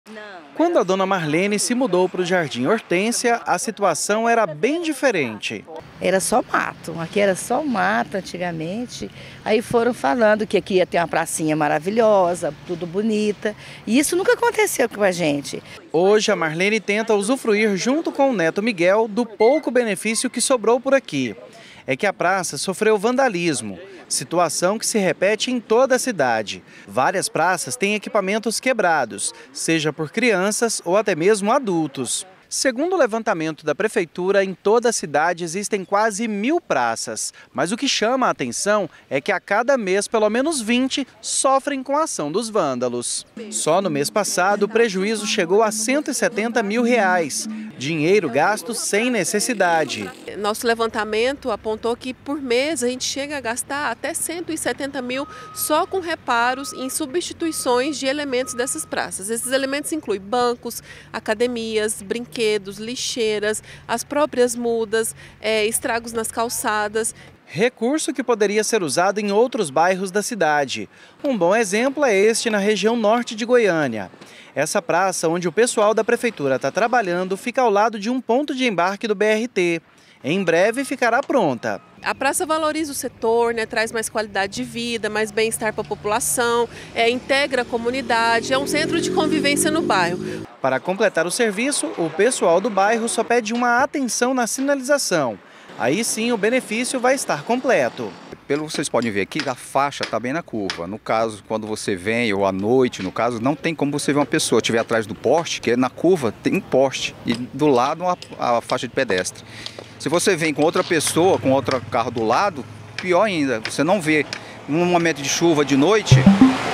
Quando a dona Marlene se mudou para o Jardim Hortência, a situação era bem diferente. Era só mato, aqui era só mato antigamente. Aí foram falando que aqui ia ter uma pracinha maravilhosa, tudo bonita. E isso nunca aconteceu com a gente. Hoje a Marlene tenta usufruir junto com o neto Miguel do pouco benefício que sobrou por aqui. É que a praça sofreu vandalismo, situação que se repete em toda a cidade. Várias praças têm equipamentos quebrados, seja por crianças ou até mesmo adultos. Segundo o levantamento da prefeitura, em toda a cidade existem quase 1000 praças. Mas o que chama a atenção é que a cada mês, pelo menos 20 sofrem com a ação dos vândalos. Só no mês passado, o prejuízo chegou a R$170 mil. Dinheiro gasto sem necessidade. Nosso levantamento apontou que por mês a gente chega a gastar até 170 mil só com reparos em substituições de elementos dessas praças. Esses elementos incluem bancos, academias, brinquedos, lixeiras, as próprias mudas, estragos nas calçadas. Recurso que poderia ser usado em outros bairros da cidade. Um bom exemplo é este na região norte de Goiânia. Essa praça, onde o pessoal da prefeitura está trabalhando, fica ao lado de um ponto de embarque do BRT. Em breve ficará pronta. A praça valoriza o setor, traz mais qualidade de vida, mais bem-estar para a população, integra a comunidade, é um centro de convivência no bairro. Para completar o serviço, o pessoal do bairro só pede uma atenção na sinalização. Aí sim o benefício vai estar completo. Pelo que vocês podem ver aqui, a faixa está bem na curva. No caso, quando você vem, ou à noite, no caso, não tem como você ver uma pessoa. Estiver atrás do poste, que é na curva, tem um poste. E do lado, a faixa de pedestre. Se você vem com outra pessoa, com outro carro do lado, pior ainda. Você não vê. Num momento de chuva de noite,